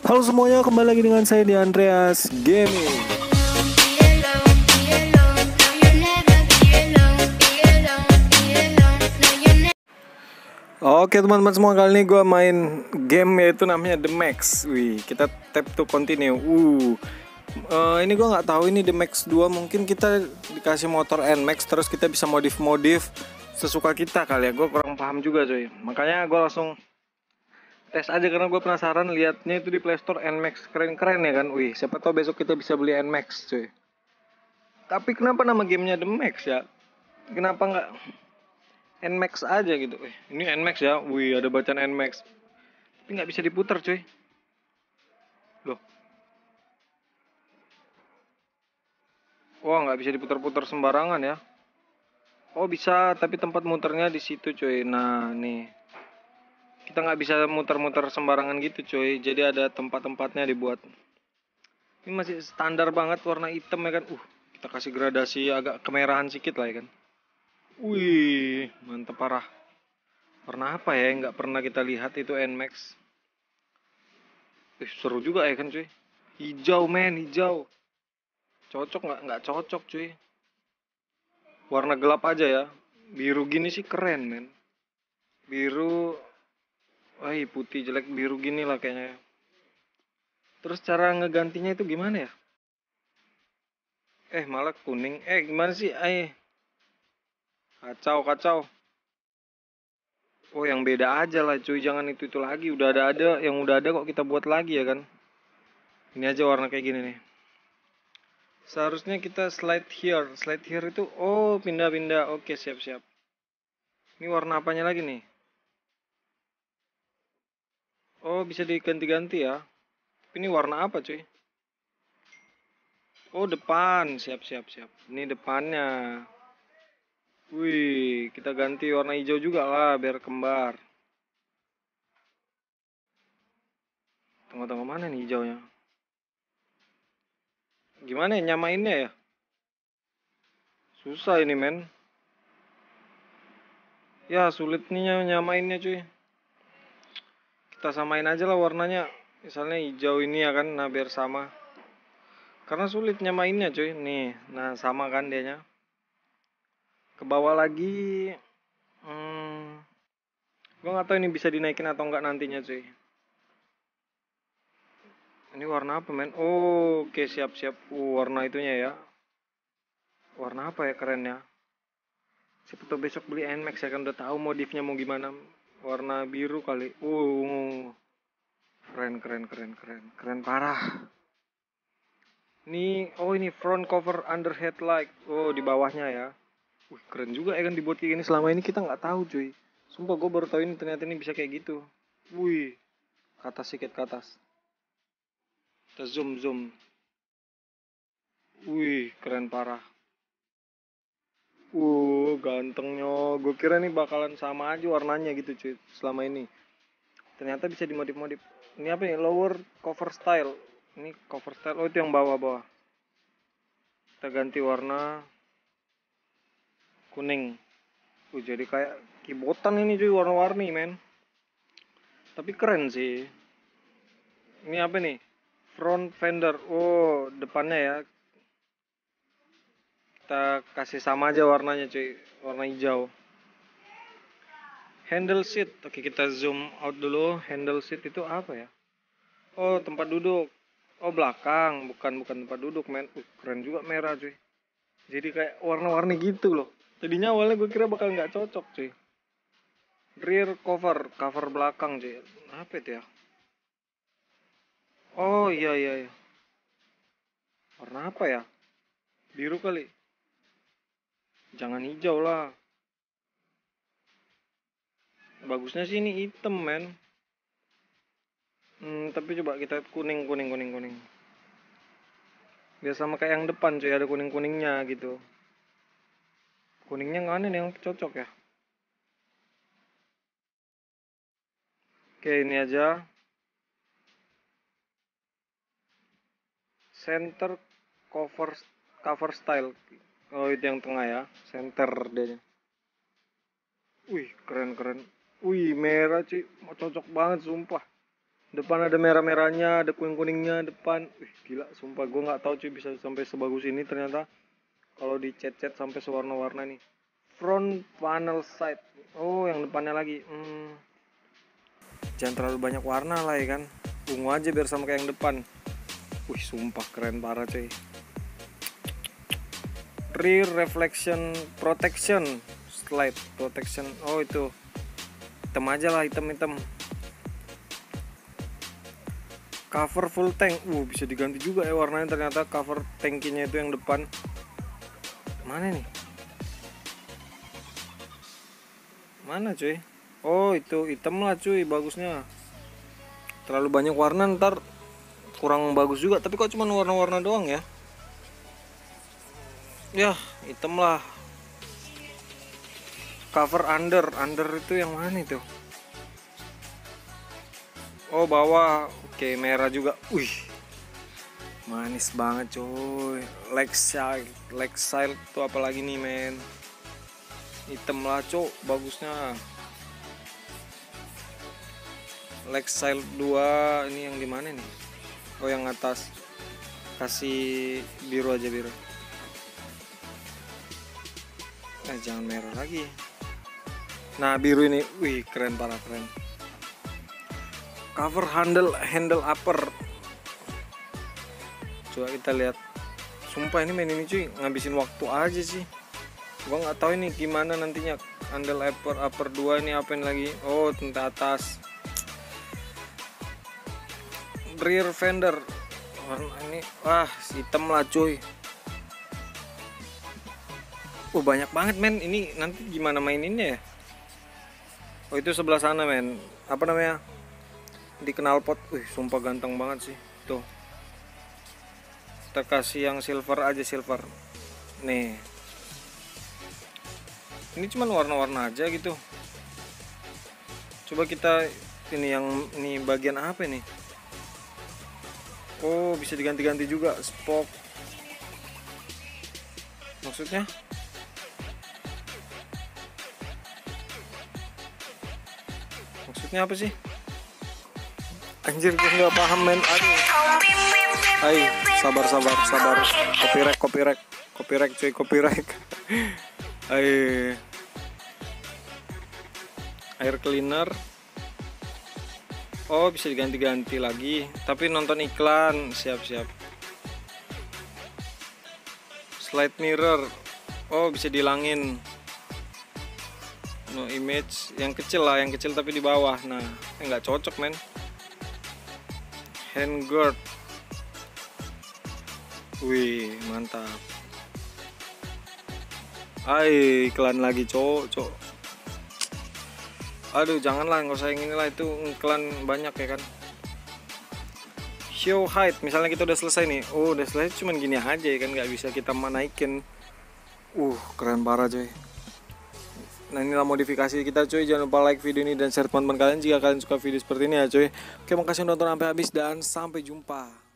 Halo semuanya, kembali lagi dengan saya di Andreas Gaming. Oke teman-teman semua, kali ini gue main game yaitu namanya The Max. Wih, kita tap to continue. Ini gue nggak tahu ini The Max 2, mungkin kita dikasih motor NMAX terus kita bisa modif sesuka kita kali ya. Gue kurang paham juga coy. Makanya gue langsung tes aja karena gue penasaran liatnya itu di Playstore NMAX keren-keren ya kan. Wih, siapa tahu besok kita bisa beli NMAX coy. Tapi kenapa nama gamenya The Max ya? Kenapa nggak NMAX aja gitu? Ini NMAX ya. Wih, ada bacaan NMAX. Tapi nggak bisa diputar coy. Loh. Wah, nggak bisa diputar-putar sembarangan ya. Oh bisa, tapi tempat muternya di situ coy. Nah nih, kita nggak bisa muter-muter sembarangan gitu coy. Jadi ada tempat-tempatnya dibuat. Ini masih standar banget warna hitam ya kan. Kita kasih gradasi agak kemerahan sedikit lah ya kan. Wih, mantep parah. Warna apa ya? Nggak pernah kita lihat itu NMAX. Seru juga ya kan cuy. Hijau men, hijau. Cocok nggak? Nggak cocok cuy. Warna gelap aja ya. Biru gini sih keren men. Biru, putih jelek, biru gini lah kayaknya. Terus cara ngegantinya itu gimana ya? Malah kuning. Gimana sih? Kacau, kacau. Oh yang beda aja lah cuy, jangan itu lagi. Udah ada yang udah ada kok kita buat lagi ya kan. Ini aja warna kayak gini nih. Seharusnya kita slide here. Slide here itu pindah-pindah. Oke, siap-siap. Ini warna apanya lagi nih? Oh bisa diganti-ganti ya. Ini warna apa cuy? Oh depan. Siap-siap. Ini depannya. Wih, kita ganti warna hijau juga lah biar kembar. Tengah-tengah mana nih hijaunya? Gimana ya nyamainnya ya? Susah ini men. Ya sulit nih nyamainnya cuy. Kita samain aja lah warnanya. Misalnya hijau ini ya kan, nah biar sama. Karena sulit nyamainnya cuy. Nih, nah sama kan dianya. Ke bawah lagi. Gue gak tahu ini bisa dinaikin atau enggak nantinya cuy. Ini warna apa men? Oke siap-siap. Warna itunya ya. Warna apa ya kerennya? Siapa tahu besok beli NMAX ya kan, udah tahu modifnya mau gimana. Warna biru kali. Keren parah. Ini front cover under headlight. Di bawahnya ya. Keren juga ya kan dibuat kayak gini. Selama ini kita nggak tahu cuy. Sumpah gue baru tahu ini, ternyata ini bisa kayak gitu. Wih, ke atas sedikit ke atas. Kita zoom. Wih, keren parah. Gantengnya. Gue kira nih bakalan sama aja warnanya gitu cuy selama ini. Ternyata bisa dimodif-modif. Ini apa nih? Lower cover style. Ini cover style. Itu yang bawah-bawah. Kita ganti warna kuning. Jadi kayak kibotan ini cuy, warna-warni men. Tapi keren sih. Ini apa nih? Front fender. Depannya ya. Kita kasih sama aja warnanya cuy. Warna hijau. Handle seat. Oke, kita zoom out dulu. Handle seat itu apa ya? Tempat duduk. Belakang. Bukan tempat duduk men. Keren juga merah cuy. Jadi kayak warna-warni gitu loh. Tadinya awalnya gue kira bakal nggak cocok cuy. Rear cover belakang cuy. Apa itu ya? Iya. Warna apa ya? Biru kali. Jangan hijau lah. Bagusnya sih ini hitam men. Tapi coba kita kuning. Biar sama kayak yang depan cuy, ada kuning-kuningnya gitu. Kuningnya nggak aneh yang cocok ya. Oke, ini aja. Center cover style. Itu yang tengah ya. Center dia. Wih, keren. Wih, merah cuy. Cocok banget sumpah. Depan ada merah-merahnya, ada kuning-kuningnya depan. Wih, gila, sumpah gue nggak tahu cuy bisa sampai sebagus ini ternyata. Kalau dicat-cat sampai sewarna-warna nih. Front panel side. Oh, yang depannya lagi. Jangan terlalu banyak warna lah ya kan. Ungu aja biar sama kayak yang depan. Wih, sumpah keren parah cuy. Rear reflection protection slide protection. Oh, itu hitam aja lah, hitam. Cover full tank. Bisa diganti juga ya warnanya ternyata. Cover tankinya itu yang depan. Mana nih? Mana cuy? Oh, itu hitam lah cuy, bagusnya. Terlalu banyak warna ntar kurang bagus juga. Tapi kok cuma warna-warna doang ya? Ya, hitam lah. Cover under itu yang mana itu? Oh, bawah. Oke, merah juga. Wih, manis banget coy. Leg side tuh apalagi nih men. Hitam lah cok, bagusnya. Leg side 2 ini yang di mana nih? Oh, yang atas. Kasih biru aja, biru. Jangan merah lagi. Nah, biru ini. Wih, keren parah, keren. Cover handle upper. Coba kita lihat. Sumpah ini main ini cuy ngabisin waktu aja sih. Gua nggak tahu ini gimana nantinya. Handle upper 2 ini apain lagi? Oh, tentang atas. Rear fender warna ini. Wah, hitam lah cuy. Banyak banget men. Ini nanti gimana maininnya ya? Oh, itu sebelah sana men. Apa namanya? Di knalpot. Sumpah ganteng banget sih. Tuh. Kita kasih yang silver aja, silver. Nih. Ini cuman warna-warna aja gitu. Coba kita ini bagian apa nih? Oh, bisa diganti-ganti juga spoke. Maksudnya? Maksudnya apa sih? Anjir, gue nggak paham men. Aduh. Hai, sabar. Copyright cuy, copyright. Hai. Air cleaner. Oh, bisa diganti-ganti lagi. Tapi nonton iklan, siap. Slide mirror. Oh, bisa dihilangin. No image, yang kecil lah, yang kecil tapi di bawah. Nah, nggak cocok men. Hand guard. Wih, mantap. Iklan lagi cok. Aduh, janganlah, nggak usah yang inilah, itu iklan banyak ya kan. Show height, misalnya kita udah selesai nih. Oh, udah selesai cuman gini aja ya kan, nggak bisa kita naikin. Keren parah coy. Nah, inilah modifikasi kita cuy. Jangan lupa like video ini dan share teman-teman kalian jika kalian suka video seperti ini ya cuy. Oke, makasih udah nonton sampai habis dan sampai jumpa.